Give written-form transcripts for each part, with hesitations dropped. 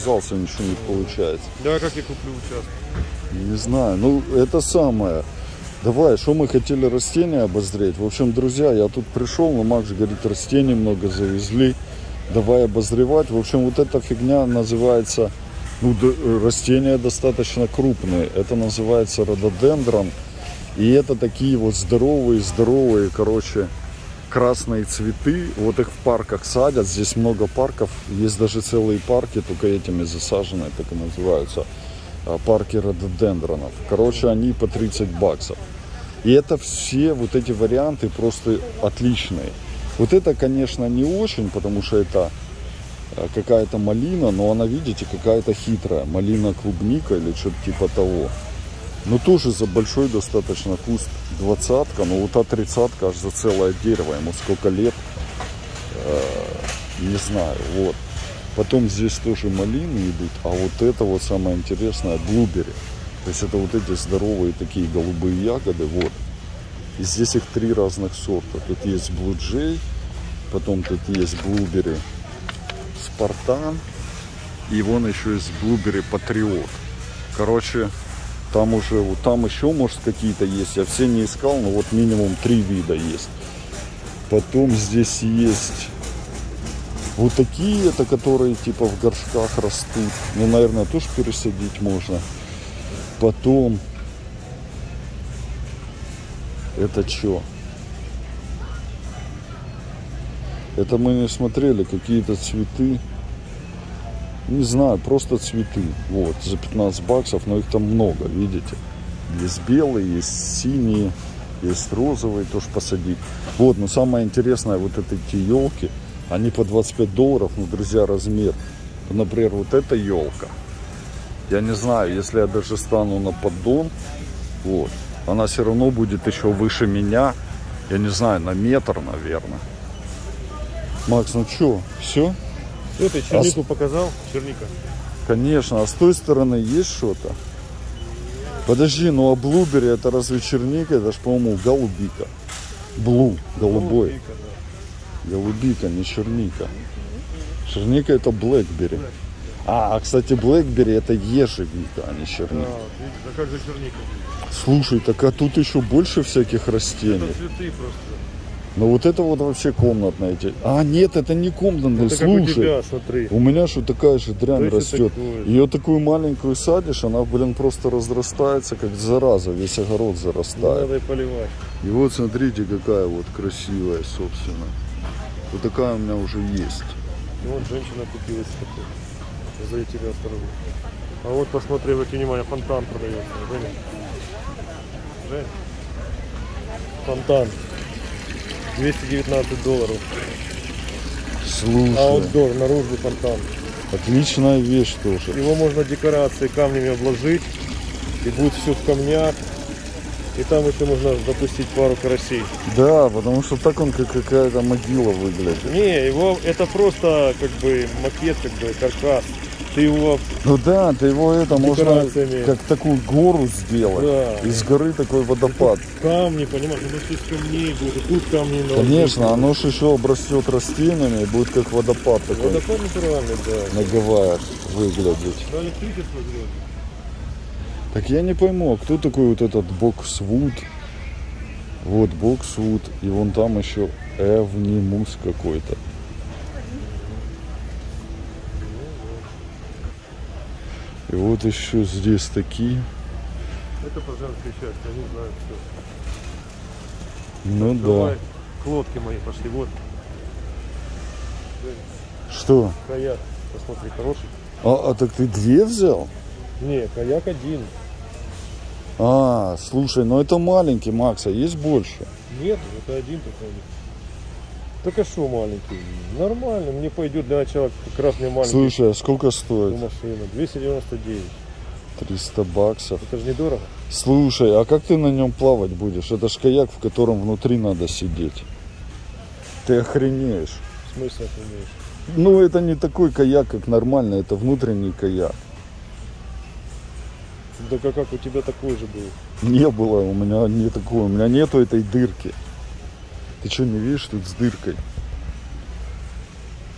Казался, ничего не получается. Да, как я куплю участок? Не знаю, ну это самое. Давай, что мы хотели растения обозреть. В общем, друзья, я тут пришел, но Макс говорит, растений много завезли. Давай обозревать. В общем, вот эта фигня называется, ну, растения достаточно крупные. Это называется рододендрон. И это такие вот здоровые, короче, красные цветы. Вот их в парках садят. Здесь много парков. Есть даже целые парки, только этими засаженные, так и называются. Парки рододендронов. Короче, они по 30 баксов. И это все вот эти варианты просто отличные. Вот это, конечно, не очень, потому что это какая-то малина, но она, видите, какая-то хитрая. Малина клубника или что-то типа того. Но тоже за большой достаточно куст. 20-ка, но вот та 30-ка аж за целое дерево. Ему сколько лет, не знаю, вот. Потом здесь тоже малины идут, а вот это вот самое интересное, блубери. То есть это вот эти здоровые такие голубые ягоды, вот. И здесь их 3 разных сорта. Тут есть блуджей, потом тут есть блубери спартан, и вон еще есть блубери патриот. Короче, там уже, вот там еще, может, какие-то есть. Я все не искал, но вот минимум 3 вида есть. Потом здесь есть вот такие, это которые типа в горшках растут. Ну, наверное, тоже пересадить можно. Потом это что? Это мы не смотрели, какие-то цветы. Не знаю, просто цветы. Вот, за 15 баксов, но их там много, видите? Есть белые, есть синие, есть розовые, тоже посадить. Вот, но самое интересное, вот эти елки, они по 25 долларов, ну, друзья, размер. Например, вот эта елка. Я не знаю, если я даже стану на поддон, вот, она все равно будет еще выше меня. Я не знаю, на метр, наверное. Макс, ну что, все? Что ты чернику показал? Черника. Конечно, а с той стороны есть что-то? Подожди, ну а блубери это разве черника? Это ж, по-моему, голубика. Блу, голубой. Голубика, да. Голубика, не черника. Черника это блэкбери. А, кстати, блэкбери это ежевика, а не черника. Да, видишь, а как же черника? Слушай, так а тут еще больше всяких растений. Это цветы просто. Ну вот это вот вообще комнатные эти. А, нет, это не комнатные. Это Слушай, как у тебя, смотри. у меня что такая же дрянь растет. такое. Ее такую маленькую садишь, она, блин, просто разрастается, как зараза. Весь огород Не зарастает. надо и поливать. И вот смотрите, какая вот красивая, собственно. Вот такая у меня уже есть. И вот женщина купилась такой. За тебя осторожно. А вот посмотри, обрати внимание, фонтан продается. Женя. Жень. Фонтан. 219 долларов. Слушай, Аутдор, наружный фонтан. отличная вещь тоже. Его можно декорацией камнями обложить. И будет все в камнях. И там еще можно запустить пару карасей. Да, потому что так он как какая-то могила выглядит. Не, его это просто как бы макет, как бы каркас. Ты его... Ну да, ты его это можно Декорациями. как такую гору сделать. Да. Из горы такой водопад. Камни, понимаешь, оно все из камней будет. И тут камни наложить. Конечно, оно же еще обрастет растениями и будет как водопад такой Водопад натуральный, да. на Гавайях выглядеть. На электричество идет. Так я не пойму, а кто такой вот этот Боксвуд? Вот Боксвуд, и вон там еще Эвнимус какой-то. И вот еще здесь такие. Это по женской части, они знают все. Ну Давай, да. к лодке мои пошли, вот. Что? Каяк, посмотри, хороший. А так ты 2 взял? Не, каяк один. А, слушай, ну это маленький, Макс, а есть больше? Нет, это один такой. Так а что маленький? Нормально, мне пойдет для начала как раз мне маленький. Слушай, а сколько стоит? Машина, 299. 300 баксов. Это же недорого. Слушай, а как ты на нем плавать будешь? Это ж каяк, в котором внутри надо сидеть. Ты охренеешь. В смысле охренеешь? Ну, это не такой каяк, как нормально, это внутренний каяк. Да как у тебя такой же был? Не было у меня не такой, у меня нету этой дырки. Ты что, не видишь, тут с дыркой?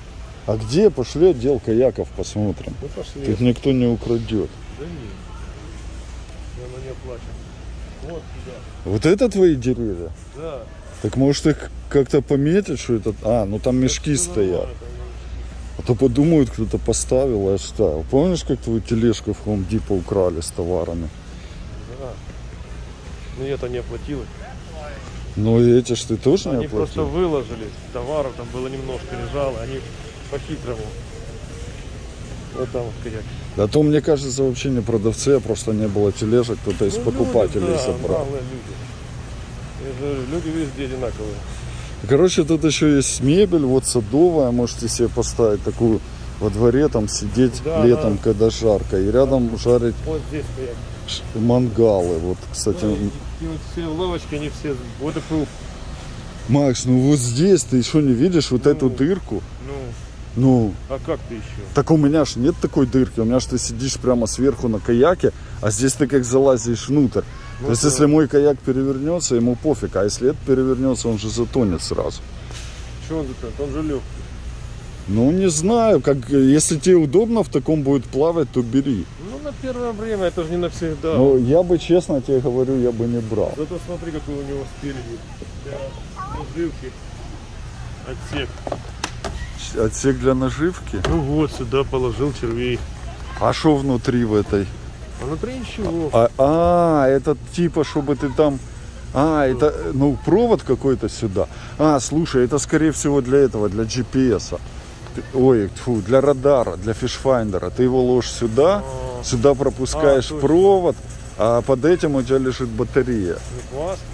А где? Пошли отдел каяков посмотрим. Ну пошли. Тут никто не украдет. Да нет. Она не оплачена. Вот сюда. Вот это твои деревья? Да. Так может их как-то пометить, что это... А, ну там мешки стоят. А то подумают, кто-то поставил и оставил. Помнишь, как твою тележку в Home Depot украли с товарами? Да. Ну я-то не оплатил. Ну и эти ж ты тоже не Они оплатил? просто выложили. Товаров там было немножко, лежало. Они по-хитрому. Вот там вот каяк. Да то, мне кажется, вообще не продавцы, а просто не было тележек, кто-то из покупателей люди, да, собрал. малые люди. Я же, люди везде одинаковые. Короче, тут еще есть мебель, вот садовая, можете себе поставить такую во дворе, там сидеть Да, летом, да. когда жарко, и рядом жарить Вот здесь каяк. мангалы. Вот, кстати, И вот все лавочки, они все waterproof. Макс, ну вот здесь ты еще не видишь вот эту дырку. Ну, А как ты еще? так у меня ж нет такой дырки, у меня ж ты сидишь прямо сверху на каяке, а здесь ты как залазишь внутрь. Ну, То есть, да. если мой каяк перевернется, ему пофиг, а если это перевернется, он же затонет сразу. Что он тут? Он же легкий. Ну, не знаю, как, если тебе удобно в таком будет плавать, то бери. Ну, на первое время, это же не навсегда. Но я бы, честно тебе говорю, я бы не брал. Зато смотри, какой у него спереди. Для наживки. Отсек. Отсек для наживки. Ну вот, сюда положил червей. А что внутри в этой? А внутри ничего. Это типа, чтобы ты там... это, ну, провод какой-то сюда. Слушай, это, скорее всего, для этого, для GPS-а. Для радара, для фишфайндера. Ты его ложишь сюда, сюда пропускаешь точно. провод, а под этим у тебя лежит батарея. Ну, классно.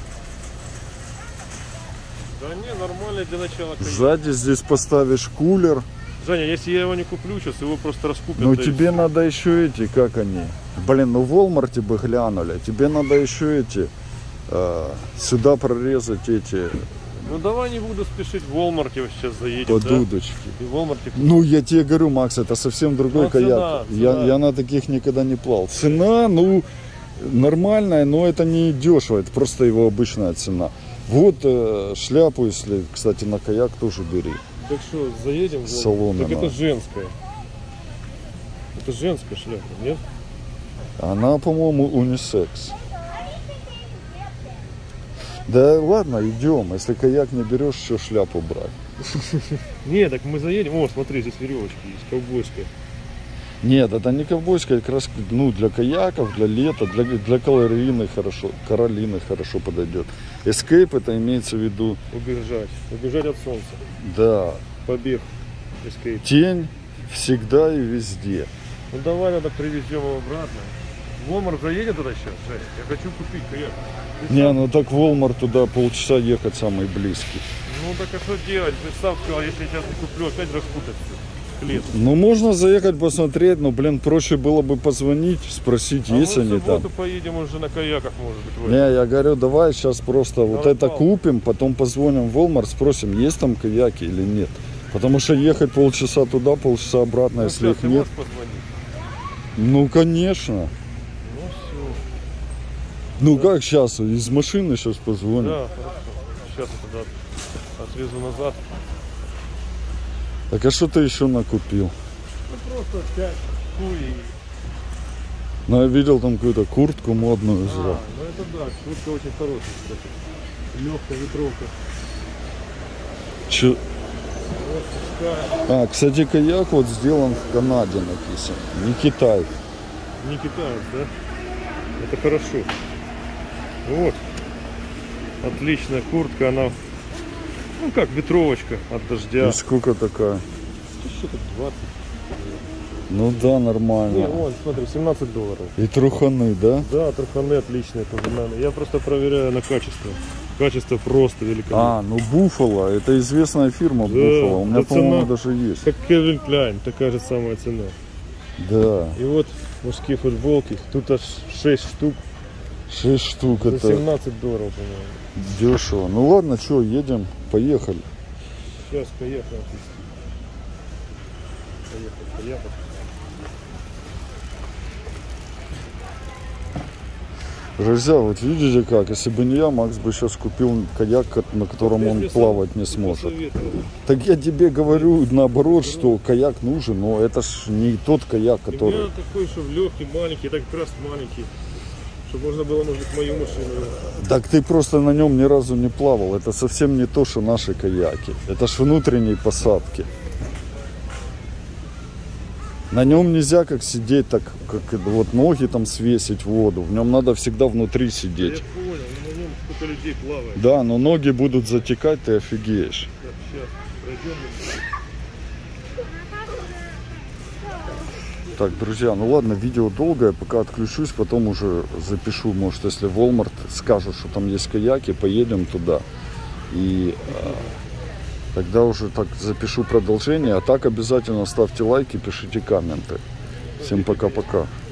Да не, нормально для начала каяк. Сзади здесь поставишь кулер. Женя, если я его не куплю, сейчас его просто раскупят. Но да и тебе всё. надо еще эти, как они? Блин, ну в Walmart бы глянули. Тебе надо еще эти, сюда прорезать эти Ну давай не буду спешить, в Walmart сейчас заедем, подудочки. да? И в Walmart. Ну, я тебе говорю, Макс, это совсем другой Ну, цена, каяк. цена. Я на таких никогда не плавал. Цена, ну, нормальная, но это не дешево, это просто его обычная цена. Вот шляпу, если, кстати, на каяк тоже бери. Так что, заедем в Walmart? Салона, Так да. это женская. Это женская шляпа, нет? Она, по-моему, унисекс. Да ладно, идем. Если каяк не берешь, еще шляпу брать. Не, так мы заедем. О, смотри, здесь веревочка есть, ковбойская. Нет, это не ковбойская, как раз ну, для каяков, для лета, для Каролины хорошо подойдет. Escape это имеется в виду, Убежать от солнца. да, Побег. Escape. тень всегда и везде. Ну давай тогда привезем его обратно. В Walmart заедем туда сейчас, Жень? Я хочу купить каяк. Ты Не, сам- ну так Walmart туда полчаса ехать самый близкий. Ну так а что делать? Ты сам сказал, если я сейчас не куплю, опять раскупят все. К лету. Ну можно заехать посмотреть, но, блин, проще было бы позвонить, спросить, есть мы они в субботу там. поедем уже на каяках, может быть. в Не, этом. я говорю, давай сейчас просто вот это Упал. купим, потом позвоним в Walmart, спросим, есть там каяки или нет. Потому что ехать полчаса туда, полчаса обратно, Ну, если всё, их ты нет. можешь позвонить? Ну, конечно. Ну все. Ну как сейчас? Из машины сейчас позвоним. Да, хорошо. Сейчас я тогда отвезу назад. Так а что ты еще накупил? Ну просто 5 хуй. Ну я видел там какую-то куртку модную взял. Ну это да, куртка очень хорошая, кстати. Легкая ветровка. Чё? Вот пускай. Кстати, каяк вот сделан в Канаде написано. Не Китай. Не китаец, да? Это хорошо. Вот. Отличная куртка, она, ну как, ветровочка от дождя. И сколько такая? Что-то 20. Ну да, Не, нормально. вон, смотри, $17. И труханы, да? Да, труханы отличные тоже, наверное. Я просто проверяю на качество. Качество просто великолепное. Ну Буффало, это известная фирма Да, Буффало. У меня, да, по-моему, цена. даже есть. Как Кевин Кляйн, такая же самая цена. Да, И вот мужские футболки. Тут аж 6 штук 6 штук, за это $17, по-моему. дешево. Ну ладно, что, едем, поехали. Сейчас поехали. Поехали. Друзья, вот видите как, если бы не я, Макс бы сейчас купил каяк, на котором он плавать не сможет. Так я тебе говорю наоборот, что каяк нужен, но это ж не тот каяк, который... У меня такой, что легкий, маленький, так как раз маленький. Чтобы можно было, может быть, мою машину. Так ты просто на нем ни разу не плавал. Это совсем не то, что наши каяки. Это ж внутренние посадки. На нем нельзя как сидеть, так как вот ноги там свесить в воду. В нем надо всегда внутри сидеть. Я понял, но на нем сколько людей плавает. Да, но ноги будут затекать, ты офигеешь. Так, сейчас пройдем. Так, друзья, ну ладно, видео долгое, пока отключусь, потом уже запишу, может, если Walmart скажут, что там есть каяки, поедем туда. И тогда уже так запишу продолжение, а так обязательно ставьте лайки, пишите комменты. Всем пока-пока.